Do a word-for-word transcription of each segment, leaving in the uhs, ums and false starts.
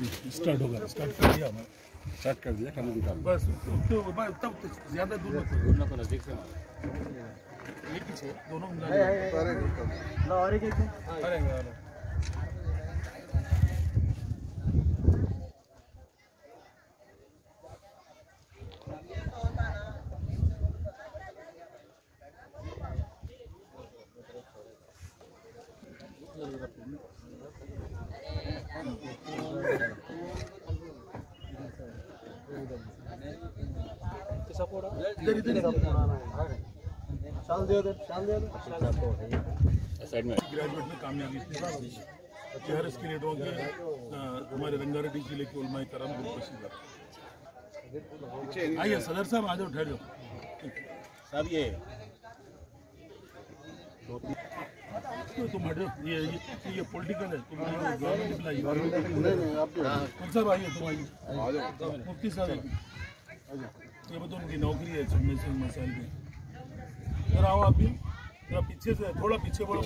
Start होगा, start कर दिया हमारा, स्टार्ट कर दिया खाली निकाल बस तो तब ज़्यादा दूर मत दोनों को नजदीक से एक ही है, दोनों मिला और एक अरे इधर इधर शाल दे दे शाल दे साइड में ग्रेजुएट में कामयाबी टीआरएस के लीडरों के हमारे रंगारेड्डी जिले के उलमाए करम गुलकशीदा आइए सदर साहब आ जाओ, ठहर जाओ साहब। ये तो तुम हट जाओ, ये ये ये पॉलिटिकल है, तुम गवर्नमेंट बुलाइए। साहब आइए, तुम आइए, मुफ्ती साहब ये बताओ उनकी नौकरी है छब्बीस मसाइल में। इधर आओ आप भी, थोड़ा पीछे से, थोड़ा पीछे बढ़ो।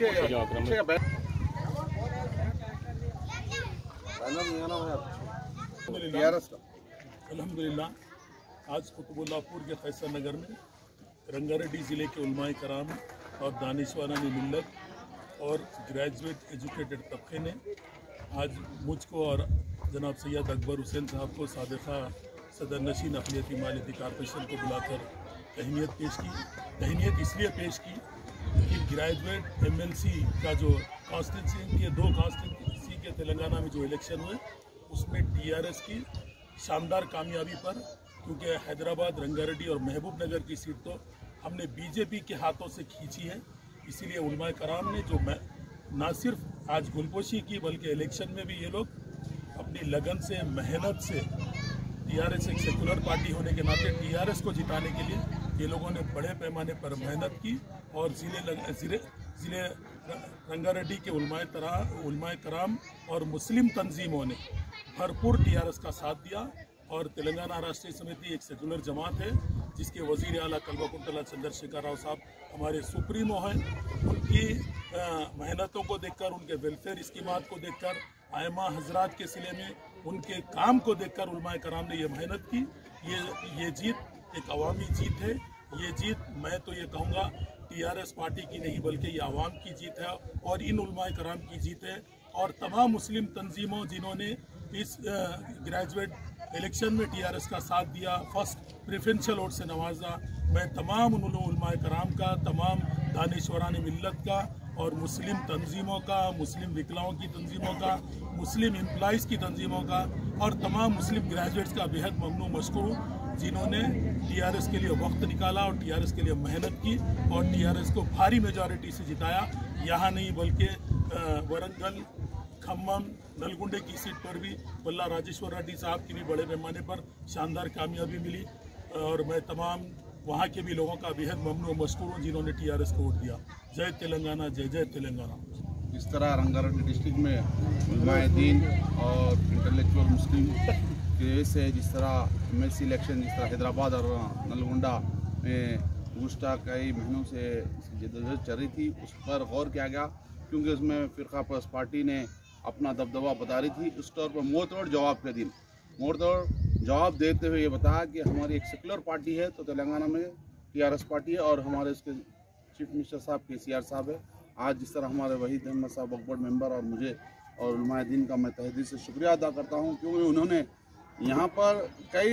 अल्हम्दुलिल्लाह आज कुतुबुल्लाहपुर के फैसल नगर में रंगारेड्डी ज़िले के उलमाए कराम और दानिशवारान मिल्लत और ग्रेजुएट एजुकेटेड तबके ने आज मुझको और जनाब सैयद अकबर हुसैन साहब को सादिक़ा सदर नशीन अक़लियती मालियती कॉर्पोरेशन को बुलाकर तहनीत पेश की। तहनीत इसलिए पेश की कि ग्रेजुएट एमएलसी का जो कॉन्स्टिट्यूंसी के दो कॉन्स्टिट्यूंसी के तेलंगाना में जो इलेक्शन हुए उसमें टीआरएस की शानदार कामयाबी पर, क्योंकि हैदराबाद, रंगारेड्डी और महबूब नगर की सीट तो हमने बीजेपी के हाथों से खींची है, इसीलिए उलमाए कराम ने जो ना सिर्फ आज गुलपोशी की बल्कि इलेक्शन में भी ये लोग अपनी लगन से, मेहनत से, टीआरएस एक सेकुलर पार्टी होने के नाते टीआरएस को जिताने के लिए ये लोगों ने बड़े पैमाने पर मेहनत की और ज़िले ज़िले ज़िले रंगारेड्डी के उलमाए तरा उलमाए कराम और मुस्लिम तंजीमों ने भरपूर टीआरएस का साथ दिया। और तेलंगाना राष्ट्रीय समिति एक सेकुलर जमात है जिसके वज़ीर आला कल्वाकुंतला चंद्रशेखर राव साहब हमारे सुप्रीमो हैं। उनकी मेहनतों को देखकर, उनके वेलफेयर स्कीमात को देखकर, आयमा हजरात के सिले में उनके काम को देखकर उलमाए कराम ने ये मेहनत की। ये ये जीत एक अवामी जीत है। ये जीत मैं तो ये कहूँगा टीआरएस पार्टी की नहीं बल्कि ये आवाम की जीत है और इन उलमाए कराम की जीत है। और तमाम मुस्लिम तंजीमों जिन्होंने इस ग्रेजुएट इलेक्शन में टीआरएस का साथ दिया, फर्स्ट प्रेफरेंशियल वोट से नवाजा, मैं तमाम उन उलमाए कराम का, तमाम दानिशवरान मिल्लत का और मुस्लिम तंजीमों का, मुस्लिम विकलाओं की तंजीमों का, मुस्लिम एम्प्लॉइज़ की तंजीमों का और तमाम मुस्लिम ग्रेजुएट्स का बेहद ममनू मशकूर हूँ जिन्होंने टीआरएस के लिए वक्त निकाला और टीआरएस के लिए मेहनत की और टीआरएस को भारी मेजॉरिटी से जिताया। यहाँ नहीं बल्कि वरंगल, खम्मम, नलगुंडे की सीट पर भी बल्ला राजेश्वर रेड्डी साहब की भी बड़े पैमाने पर शानदार कामयाबी मिली और मैं तमाम वहाँ के भी लोगों का बेहद ममनू मशकूर हूँ जिन्होंने टीआरएस को वोट दिया। जय तेलंगाना, जय जय तेलंगाना। इस तरह रंगारेड्डी डिस्ट्रिक्ट में उलमाए दीन और इंटेलेक्चुअल मुस्लिम की वजह से जिस तरह एमएलसी इलेक्शन जिस तरह हैदराबाद और नलगुंडा में गुज़श्ता कई महीनों से जद्दोजहद चल रही थी, उस पर गौर किया गया क्योंकि उसमें फ़िरका परस्त पार्टी ने अपना दबदबा बता रही थी। उस तौर पर मोड़तोड़ जवाब के दिन मोड़तोड़ जवाब देते हुए ये बताया कि हमारी एक सेकुलर पार्टी है तो तेलंगाना में टीआरएस पार्टी है और हमारे उसके चीफ मिनिस्टर साहब केसीआर साहब है। आज जिस तरह हमारे वहीद अहमद साहब वक्फ मेंबर और मुझे और उलमाए दीन का मैं तहे दिल से शुक्रिया अदा करता हूँ क्योंकि उन्होंने यहाँ पर कई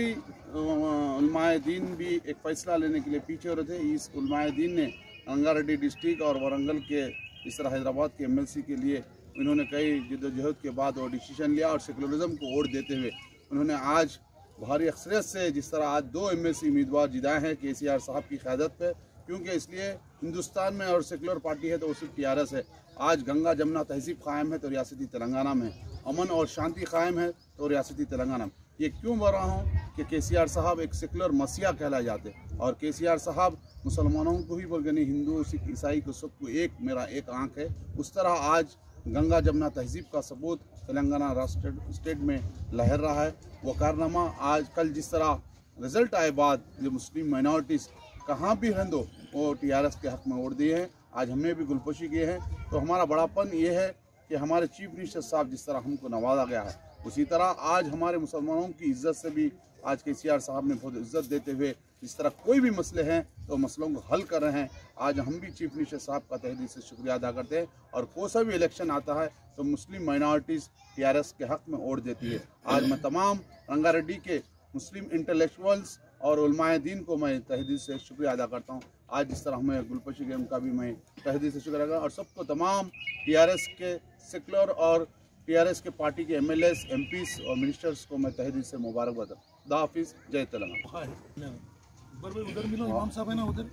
उलमाए दीन भी एक फ़ैसला लेने के लिए पीछे हो रहे थे। इस उलमाए दीन ने रंगारेड्डी डिस्ट्रिक्ट और वारंगल के इस तरह हैदराबाद के एमएलसी के लिए उन्होंने कई जद्दोजहद के बाद वो डिसीजन लिया और सेकुलरिज्म को वोट देते हुए उन्होंने आज भारी अक्सरियत से जिस तरह आज दो एमएलसी उम्मीदवार जिताए हैं केसीआर साहब की क़यादत पे, क्योंकि इसलिए हिंदुस्तान में और सेकुलर पार्टी है तो वो सिर्फ टीआरएस है। आज गंगा जमुना तहजीब कायम है तो रियासती तेलंगाना में, अमन और शांति कायम है तो रियासती तेलंगाना में। ये क्यों बोल रहा हूँ कि केसीआर साहब एक सेकुलर मसीहा कहलाए जाते और केसीआर साहब मुसलमानों को भी बोल के नहीं, हिंदू, सिख, ईसाई को सबको एक मेरा एक आँख है। उस तरह आज गंगा जमुना तहजीब का सबूत तेलंगाना राष्ट्र स्टेट में लहर रहा है। वो कारनामा आज कल जिस तरह रिजल्ट आए बाद जो मुस्लिम माइनॉरिटीज़ कहाँ भी हैं दो वो टीआरएस के हक़ में वोट दिए हैं। आज हमने भी गुलपोशी किए हैं तो हमारा बड़ापन ये है कि हमारे चीफ मिनिस्टर साहब जिस तरह हमको नवाजा गया है उसी तरह आज हमारे मुसलमानों की इज्जत से भी आज के सी आर साहब ने बहुत इज्जत देते हुए इस तरह कोई भी मसले हैं तो मसलों को हल कर रहे हैं। आज हम भी चीफ मिनिस्टर साहब का तहे दिल से शुक्रिया अदा करते हैं और कोई सा भी इलेक्शन आता है तो Muslim minorities T R S के हक़ में वोट देती है। आज मैं तमाम रंगारेड्डी के मुस्लिम इंटेलेक्चुअल्स और उलमाए दीन को मैं तहे दिल से शुक्रिया अदा करता हूँ। आज जिस तरह हमें गुलपशी गेम का भी मैं तहे दिल से शुक्रिया अदा और सबको तमाम टी आर एस के सेकुलर और टी आर एस के पार्टी के M L S M Ps और मिनिस्टर्स को मैं तहे दिल से मुबारकबाद देता हूँ। खुदा हाफिज़, जय तेलंगाना। उधर उधर मिलो, इमाम साहब है ना उधर।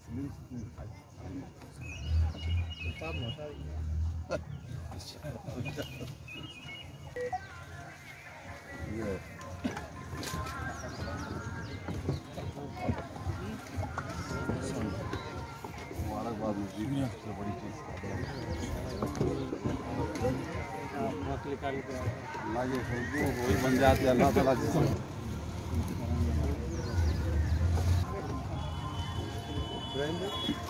मुबारकबाद मुझे सबसे बड़ी चीज़ अल्लाह ये वही बन जाते अल्लाह ताला जिसमें